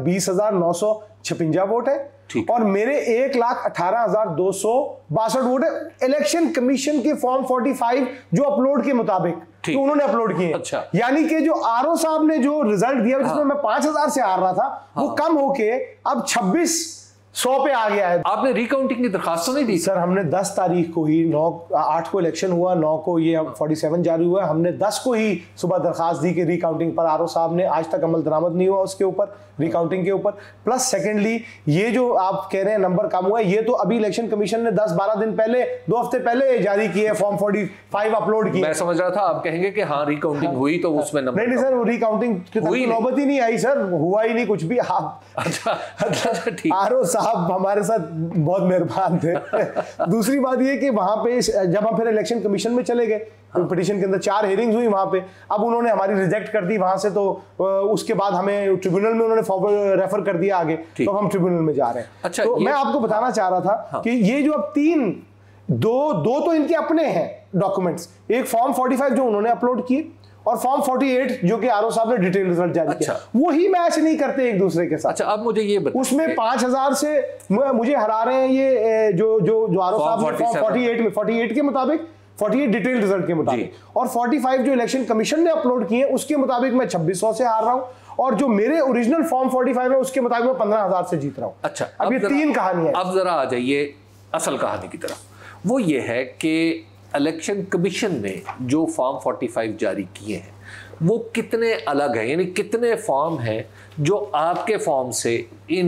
1,20,956 वोट है और मेरे 1,18,262 वोट है इलेक्शन कमीशन के फॉर्म 45 जो अपलोड के मुताबिक तो उन्होंने अपलोड किए। अच्छा। यानी कि जो आरओ साहब ने जो रिजल्ट दिया जिसमें मैं 5,000 से हार रहा था वो कम होके अब 2600 पे आ गया है। आपने रिकाउंटिंग की दरखास्त नहीं दी? सर हमने 10 तारीख को ही 8 को इलेक्शन हुआ, 9 को ये 47 जारी हुआ, हमने 10 को ही सुबह दरखास्त दी कि रिकाउंटिंग पर। आरओ साहब ने आज तक अमल दरामद नहीं हुआ उसके ऊपर, रिकाउंटिंग के ऊपर। प्लस सेकेंडली ये जो आप कह रहे हैं नंबर कम हुआ है, ये तो अभी इलेक्शन कमीशन ने 10-12 दिन पहले, 2 हफ्ते पहले जारी किए फॉर्म 45 अपलोड किए। मैं समझ रहा था आप कहेंगे कि हाँ रिकाउंटिंग हुई तो उसमें नंबर नहीं सर, रिकाउंटिंग की नौबत ही नहीं आई सर, हुआ ही नहीं कुछ भी। अच्छा ठीक। आरओ साहब हमारे साथ बहुत मेहरबान थे। दूसरी बात ये कि वहां पे जब हम फिर इलेक्शन कमीशन में चले गए, पिटीशन के अंदर 4 हियरिंग्स हुई वहां पे, अब उन्होंने हमारी रिजेक्ट कर दी वहां से। तो उसके बाद हमें ट्रिब्यूनल में उन्होंने रेफर कर दिया आगे, तो हम ट्रिब्यूनल में जा रहे हैं। अच्छा, तो मैं आपको बताना चाह रहा था कि ये जो अब दो तो इनके अपने हैं डॉक्यूमेंट्स, एक फॉर्म 45 जो उन्होंने अपलोड किए और फॉर्म 48 जो कि आरओ साहब ने डिटेल रिजल्ट जारी किया, वही मैच नहीं करते एक दूसरे के साथ। अच्छा, अब मुझे ये बताइए, उसमें 5,000 से मुझे हरा रहे हैं ये जो आरओ साहब ने फॉर्म 48 के मुताबिक, 48 डिटेल रिजल्ट के मुताबिक, और 45 जो इलेक्शन कमीशन ने अपलोड किए उसके मुताबिक मैं 2600 से हार रहा हूं, और जो मेरे ओरिजिनल फॉर्म 45 है उसके मुताबिक मैं 15,000 से जीत रहा हूं। अच्छा, अब ये 3 कहानियां हैं। अब जरा आ जाइए असल कहानी की तरफ। वो ये है कि इलेक्शन कमीशन ने जो फॉर्म 45 जारी किए हैं वो कितने अलग हैं, यानी कितने फॉर्म हैं जो आपके फॉर्म से इन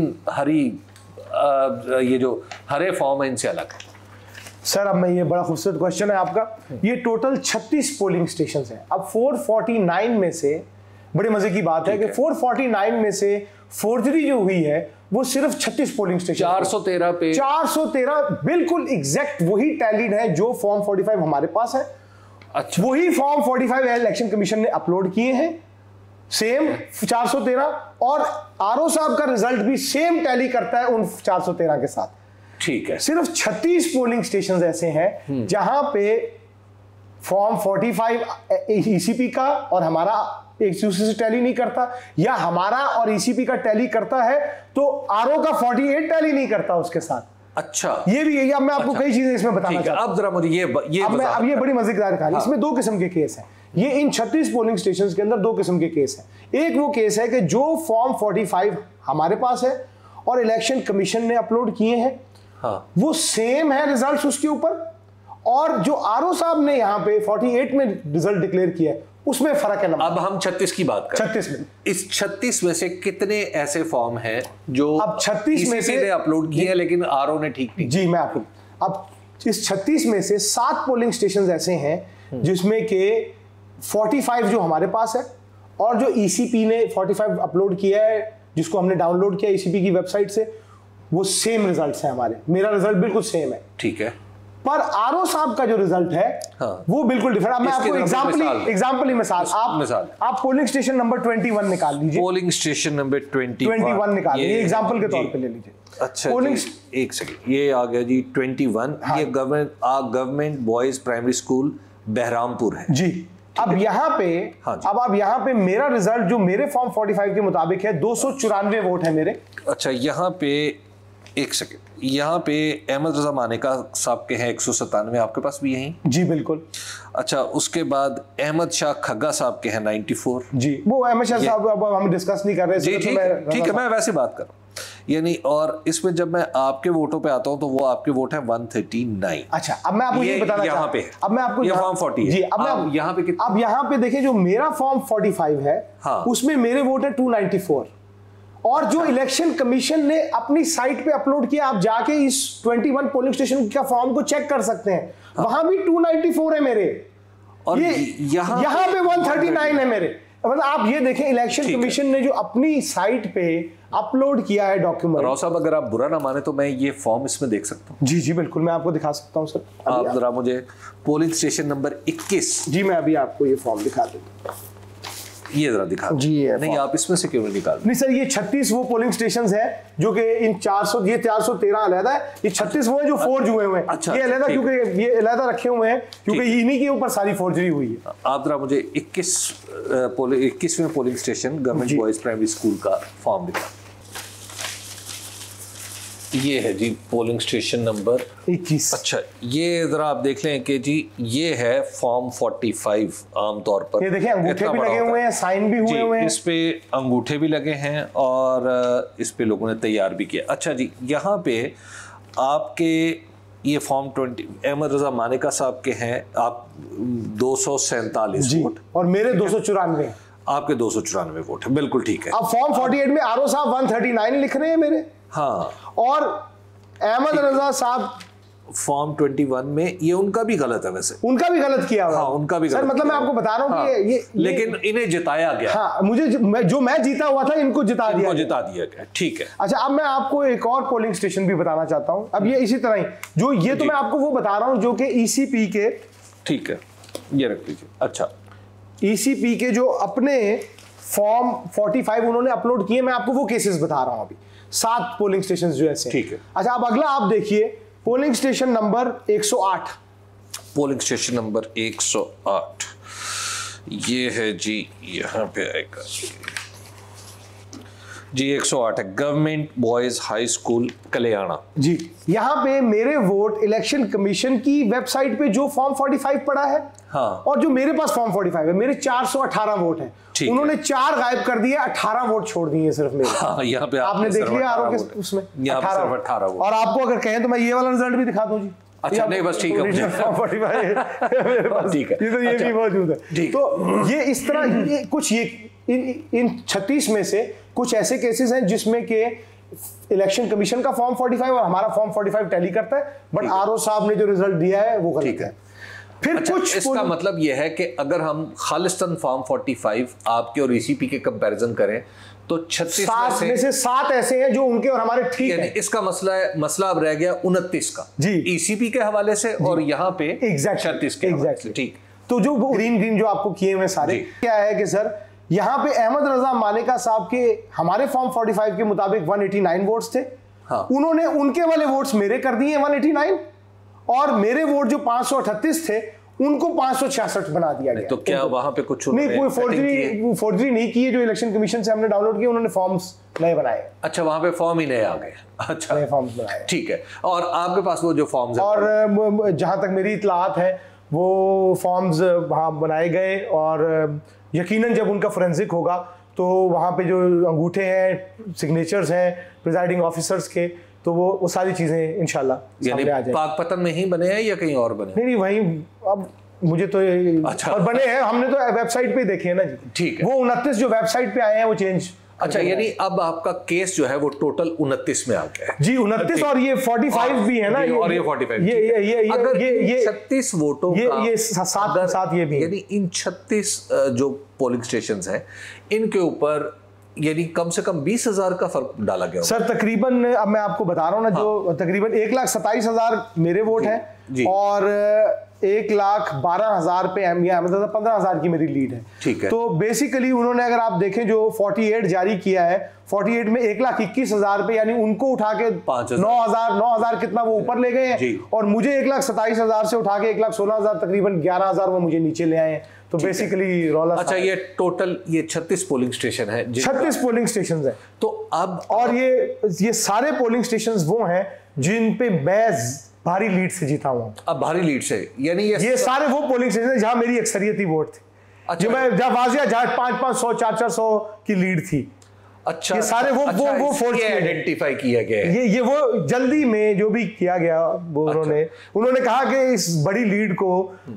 ये जो हरे फॉर्म है इनसे अलग है? सर अब मैं, ये बड़ा खूबसूरत क्वेश्चन है आपका। ये टोटल 36 पोलिंग स्टेशन हैं। अब 449 में से, बड़े मजे की बात है कि 449 में से फोर्जरी जो हुई है वो सिर्फ 36 पोलिंग स्टेशन, 413 पे 413 बिल्कुल एग्जैक्ट वही टैलीड है जो फॉर्म 45 हमारे पास है। अच्छा, वही फॉर्म 45 इलेक्शन कमीशन ने अपलोड किए हैं, सेम 413, और आरओ साहब का रिजल्ट भी सेम टैली करता है उन 413 के साथ। ठीक है। सिर्फ 36 पोलिंग स्टेशन ऐसे हैं जहां पे फॉर्म 45 ईसीपी का और हमारा एक दूसरे से टैली नहीं करता, या हमारा और ईसीपी का टैली करता है तो आरओ का 48 टैली नहीं करता उसके साथ। अच्छा, ये भी है। अब मैं आपको कई चीजें इसमें बताना चाहता हूं। अब जरा मुझे ये अब ये बड़ी मजेदार कहानी। इसमें 2 किस्म के केस हैं। ये इन 36 पोलिंग स्टेशंस के अंदर 2 किस्म के केस हैं। एक वो केस है कि जो फॉर्म 45 हमारे पास है और इलेक्शन कमीशन ने अपलोड किए हैं, वो सेम है रिजल्ट्स उसके ऊपर, और जो आरओ साहब ने यहाँ पे 48 में रिजल्ट डिक्लेयर किया है उसमें फर्क है। अब हम 36 की बात करें। 36 में, इस 36 में से कितने ऐसे फॉर्म हैं जो अब 36 में से अपलोड किए हैं लेकिन आरओ ने ठीक नहीं? जी मैं आपको, अब इस 36 में से 7 पोलिंग स्टेशन ऐसे हैं जिसमें के 45 जो हमारे पास है और जो ईसीपी ने 45 अपलोड किया है जिसको हमने डाउनलोड किया ईसीपी की वेबसाइट से, वो सेम रिजल्ट्स हैं हमारे। मेरा रिजल्ट बिल्कुल सेम है। ठीक है। पर आरओ साहब का जो रिजल्ट है वो बिल्कुल डिफरेंट। मैं आपको एग्जांपल ही मिसाल आप पोलिंग स्टेशन नंबर 21 निकाल लीजिए। पोलिंग स्टेशन नंबर 21 निकाल लीजिए, एग्जांपल के तौर पे ले लीजिए। अच्छा जी, एक सेकंड, ये आ गया जी 21। ये government boys primary school Bahrampur है जी। अब यहाँ पे अब यहाँ पे मेरा रिजल्ट जो मेरे फॉर्म 45 के मुताबिक है 294 वोट है मेरे। अच्छा, यहाँ पे एक सेकंड, यहाँ पे अहमद रजा मानेका साहब के हैं 197, आपके पास भी यही? जी बिल्कुल। अच्छा, उसके बाद अहमद शाह खग्गा साहब के हैं 94 जी। वो अहमद शाह साहब अब हम डिस्कस नहीं कर रहे। जी ठीक है, मैं वैसे बात कर रहा हूँ। यानी और इसमें जब मैं आपके वोटों पे आता हूं तो वो आपके वोट है 139। अच्छा, अब मैं आपको ये बताना यहाँ पे अब मैं आपको ये फॉर्म 40 जी, अब मैं यहाँ पे अब यहाँ पे देखिए जो मेरा फॉर्म 45 है, हाँ, उसमें मेरे वोट है 294 और जो इलेक्शन कमीशन ने अपनी साइट पे अपलोड किया, आप जाके इस 21 पोलिंग स्टेशन का फॉर्म को चेक कर सकते हैं, वहां भी 294 है मेरे, और ये यहाँ पे 139 है मेरे। मतलब आप ये देखें इलेक्शन कमीशन ने जो अपनी साइट पे अपलोड किया है डॉक्यूमेंट। राव साहब अगर आप बुरा ना माने तो मैं ये फॉर्म इसमें देख सकता हूँ? जी जी बिल्कुल, मैं आपको दिखा सकता हूँ सर। आप जरा मुझे पोलिंग स्टेशन नंबर 21। जी मैं अभी आपको ये फॉर्म दिखा देता हूँ, ये जरा दिखा जी। ये नहीं आप इसमें से क्यों नहीं निकाल? नहीं सर, ये 36 वो पोलिंग स्टेशंस है जो कि इन 400, ये 413 अलहदा है, ये 36 वो है जो फोर्ज हुए हुए हैं। अच्छा, ये अलहदा क्योंकि ये अलहदा रखे हुए हैं क्योंकि इन्हीं के ऊपर सारी फोर्जरी हुई है। आप जरा मुझे 21वें polling station government boys primary school का फॉर्म दिखा। ये है जी पोलिंग स्टेशन नंबर 21। अच्छा, ये जरा आप देख लें कि जी ये है फॉर्म 45। आमतौर पर ये देखिए अंगूठे भी लगे हुए हैं, साइन भी हुए हैं, इस पे अंगूठे भी लगे हैं और इस पे लोगों ने तैयार भी किया। अच्छा जी, यहाँ पे आपके ये फॉर्म 20 अहमद रजा मानिका साहब के हैं, आप 247 वोट और मेरे 294, आपके 294 वोट है, बिल्कुल ठीक है। अब फॉर्म 48 में आरओ साहब 139 लिख रहे हैं मेरे, हाँ, और अहमद रजा साहब फॉर्म 21 में ये उनका भी गलत है, वैसे उनका भी गलत किया हुआ। हाँ, उनका भी सर गलत मतलब मैं आपको बता रहा हूँ हाँ, कि ये लेकिन इन्हें जिताया गया। हाँ, मुझे जो मैं जीता हुआ था इनको जिता दिया गया, ठीक है। अच्छा, अब मैं आपको एक और पोलिंग स्टेशन भी बताना चाहता हूँ। अब ये इसी तरह ही जो ये तो मैं आपको वो बता रहा हूँ जो कि ईसीपी के, ठीक है, ये रख लीजिए। अच्छा, ईसीपी के जो अपने फॉर्म 45 उन्होंने अपलोड किए, मैं आपको वो केसेस बता रहा हूँ अभी, 7 पोलिंग स्टेशन जो ऐसे। ठीक है। अच्छा, अब अगला आप देखिए polling station number 108। Polling station number 108 ये है जी, यहाँ पे आएगा जी 108 है, गवर्नमेंट बॉयज हाई स्कूल कल्याणा जी। यहाँ पे मेरे वोट इलेक्शन कमीशन की वेबसाइट पे जो फॉर्म 45 पड़ा है, हाँ, और जो मेरे पास फॉर्म 45 है, मेरे 418 वोट हैं, उन्होंने 4 गायब कर दिए, 18 वोट छोड़ दिए सिर्फ मेरे। हाँ, यहाँ पे आपने देख लिया आरओ के उसमें 18 वोट। और आपको अगर कहें तो मैं ये वाला रिजल्ट भी दिखा दूं जी। अच्छा, नहीं बस ठीक है, ठीक है, ये भी मौजूद है। तो ये इस तरह ये कुछ ये इन 36 में से कुछ ऐसे केसेस हैं जिसमें के इलेक्शन कमीशन का फॉर्म 45 और हमारा फॉर्म 45 टैली करता है, बट आरओ साहब ने जो रिजल्ट दिया है वो गलत है। फिर अच्छा, कुछ इसका मतलब यह है कि अगर हम खालिस्तान फॉर्म 45 आपके और ईसीपी के कंपैरिजन करें तो 36 में से 7 ऐसे हैं जो उनके और हमारे ठीक है। इसका मसला अब रह गया 29 का जी, ईसीपी के हवाले से और यहाँ पे 36 के हवाले से। ठीक, तो जो ग्रीन जो आपको किए हुए सारे क्या है कि सर यहाँ पे अहमद रजा मानिका साहब के हमारे फॉर्म 45 के मुताबिक 189 वोट्स थे, हाँ, उन्होंने उनके वाले वोट्स मेरे कर दिए 189 और मेरे वोट जो 538 थे उनको 566 बना दिया गया। तो क्या वहां पे कुछ नहीं, कोई फोर्जरी नहीं की है। जो इलेक्शन कमीशन से हमने डाउनलोड किए उन्होंने फॉर्म्स नए बनाए। अच्छा, वहां पे फॉर्म ही नए आ गए। अच्छा, नए फॉर्म्स बनाए, ठीक है। और आपके पास वो जो फॉर्म्स और जहां तक मेरी इत्तलात है वो फॉर्म्स वहां बनाए गए और यकीनन जब उनका फोरेंसिक होगा तो वहां पे जो अंगूठे हैं, सिग्नेचर्स हैं प्रिजाइडिंग ऑफिसर्स के, तो वो सारी चीजें इंशाल्लाह सामने आ जाएंगी। पाकपतन में ही बने हैं या कहीं और बने? नहीं, वहीं अब मुझे तो अच्छा, और बने हैं, हमने तो वेबसाइट पे देखे हैं ना जी। ठीक है, वो 29 जो वेबसाइट पे आए हैं वो चेंज। अच्छा, यानी अब आपका केस जो है वो टोटल 29 में आ गया है जी, 29 और ये 45 भी है ना, और ये 45 ये 36 वोटों का ये साथ ये भी, यानी इन 36 जो पोलिंग स्टेशंस हैं इनके ऊपर यानी कम से कम 20,000 का फर्क डाला गया सर। तकरीबन अब मैं आपको बता रहा हूँ ना, जो तकरीबन 1,27,000 मेरे वोट हैं और 1,12,000 पे मतलब 15,000 की मेरी लीड है। ठीक है। तो बेसिकली उन्होंने अगर आप देखें जो 48 जारी किया है, 48 में 1,21,000 पे, यानी उनको उठा के 9,000 कितना वो ऊपर ले गए हैं और मुझे 1,27,000 से उठा के 1,16,000 तकरीबन 11,000 वो मुझे नीचे ले आए हैं। तो बेसिकली रौला। अच्छा, ये टोटल ये 36 पोलिंग स्टेशन है, 36 पोलिंग स्टेशन है। तो अब और ये सारे पोलिंग स्टेशन वो हैं जिन पे मैं भारी लीड से जीता हुआ। अब भारी लीड से यानी ये सारे वो पोलिंग स्टेशन है जहां मेरी अक्सरियती वोट थी। अच्छा, जो मैं जहां वाजिया जहां 500-500 400 की लीड थी। अच्छा, ये सारे वो फोर्स आइडेंटिफाई किया गया है। ये वो जल्दी में जो भी किया गया वो उन्होंने कहा कि इस बड़ी लीड को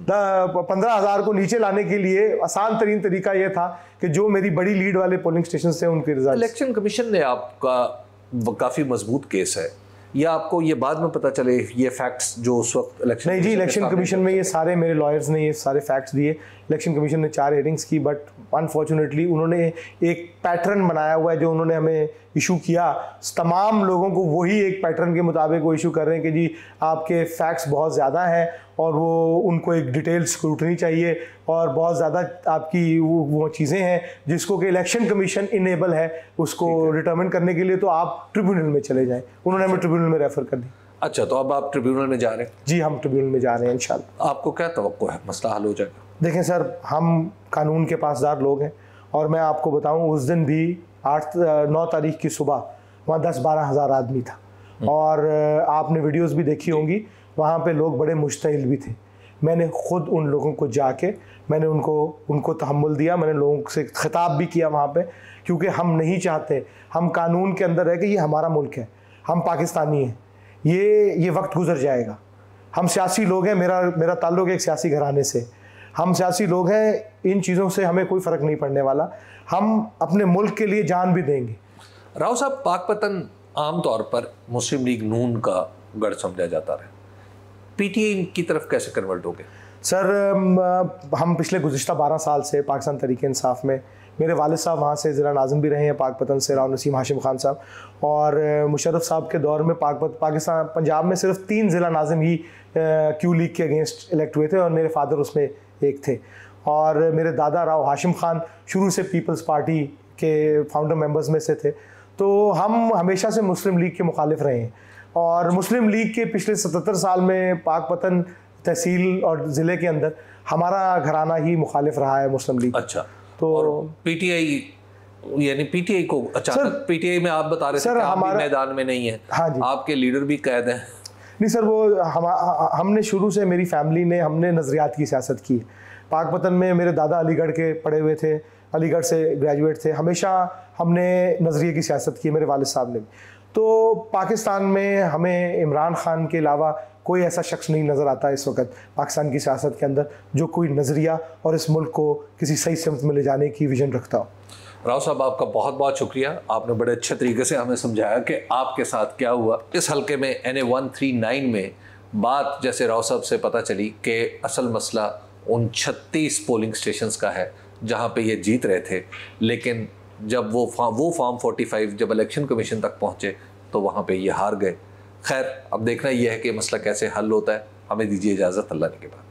15,000 को नीचे लाने के लिए आसान तरीन तरीका यह था कि जो मेरी बड़ी लीड वाले पोलिंग स्टेशन थे उनके रिजल्ट। इलेक्शन कमीशन ने आपका काफी मजबूत केस है, या आपको ये बाद में पता चले ये फैक्ट्स जो उस वक्त इलेक्शन? नहीं जी, इलेक्शन कमीशन में ये सारे मेरे लॉयर्स ने ये सारे फैक्ट्स दिए। इलेक्शन कमीशन ने 4 हेयरिंग्स की, बट अनफॉर्चुनेटली उन्होंने एक पैटर्न बनाया हुआ है जो उन्होंने हमें इशू किया, तमाम लोगों को वही एक पैटर्न के मुताबिक वो इशू कर रहे हैं कि जी आपके फैक्ट्स बहुत ज़्यादा हैं और वो उनको एक डिटेल स्क्रूटनी चाहिए और बहुत ज़्यादा आपकी वो चीज़ें हैं जिसको कि इलेक्शन कमीशन इनेबल है उसको डिटर्मिन करने के लिए, तो आप ट्रिब्यूनल में चले जाएं। उन्होंने हमें ट्रिब्यूनल में रेफर कर दी। अच्छा, तो अब आप ट्रिब्यूनल में जा रहे हैं? जी, हम ट्रिब्यूनल में जा रहे हैं इंशाल्लाह। आपको क्या तवक्को है मसला हल हो जाएगा? देखें सर, हम कानून के पासदार लोग हैं और मैं आपको बताऊं उस दिन भी 9 तारीख की सुबह वहाँ 10-12 हज़ार आदमी था और आपने वीडियोस भी देखी होंगी, वहाँ पे लोग बड़े मुश्तइल भी थे। मैंने ख़ुद उन लोगों को जाके मैंने उनको तहम्मुल दिया, मैंने लोगों से खिताब भी किया वहाँ पे, क्योंकि हम नहीं चाहते, हम कानून के अंदर है कि ये हमारा मुल्क है, हम पाकिस्तानी हैं, ये वक्त गुजर जाएगा। हम सियासी लोग हैं, मेरा ताल्लुक़ एक सियासी घराने से, हम सियासी लोग हैं, इन चीज़ों से हमें कोई फ़र्क नहीं पड़ने वाला, हम अपने मुल्क के लिए जान भी देंगे। राव साहब, पाकपतन आमतौर पर मुस्लिम लीग नून का गढ़ समझा जाता रहा, पीटीआई की तरफ कैसे कन्वर्ट हो गए? सर, हम पिछले गुज़िश्ता 12 साल से पाकिस्तान तहरीक इंसाफ में, मेरे वालिद साहब वहाँ से ज़िला नाज़िम भी रहे हैं पाकपतन से, राव नसीम हाशिम खान साहब, और मुशर्रफ साहब के दौर में पाकिस्तान पंजाब में सिर्फ 3 ज़िला नाज़िम ही क्यू लीग के अगेंस्ट इलेक्ट हुए थे और मेरे फादर उसमें एक थे। और मेरे दादा राव हाशिम खान शुरू से पीपल्स पार्टी के फाउंडर मेंबर्स में से थे, तो हम हमेशा से मुस्लिम लीग के मुखालिफ रहे हैं और मुस्लिम लीग के पिछले 77 साल में पाकपतन तहसील और ज़िले के अंदर हमारा घराना ही मुखालिफ रहा है मुस्लिम लीग। अच्छा, तो पीटीआई यानी पीटीआई को अचानक, पीटीआई में आप बता रहे थे कि आप भी मैदान में नहीं है? हाँ जी, आपके लीडर भी कैद हैं? नहीं सर, वो हमने शुरू से, मेरी फैमिली ने, हमने नज़रियात की सियासत की। पाकपतन में मेरे दादा अलीगढ़ के पढ़े हुए थे, अलीगढ़ से ग्रेजुएट थे, हमेशा हमने नज़रिए की सियासत की, मेरे वालिद साहब ने भी। तो पाकिस्तान में हमें इमरान खान के अलावा कोई ऐसा शख्स नहीं नज़र आता इस वक्त पाकिस्तान की सियासत के अंदर जो कोई नज़रिया और इस मुल्क को किसी सही सिमत में ले जाने की विजन रखता हो। राव साहब, आपका बहुत बहुत शुक्रिया, आपने बड़े अच्छे तरीके से हमें समझाया कि आपके साथ क्या हुआ इस हल्के में। NA 139 में बात जैसे राव साहब से पता चली कि असल मसला उन 36 पोलिंग स्टेशंस का है जहां पे ये जीत रहे थे, लेकिन जब वो फॉर्म 45 जब इलेक्शन कमीशन तक पहुंचे तो वहां पे ये हार गए। खैर, अब देखना यह है कि मसला कैसे हल होता है। हमें दीजिए इजाज़त, अल्लाह के बाद।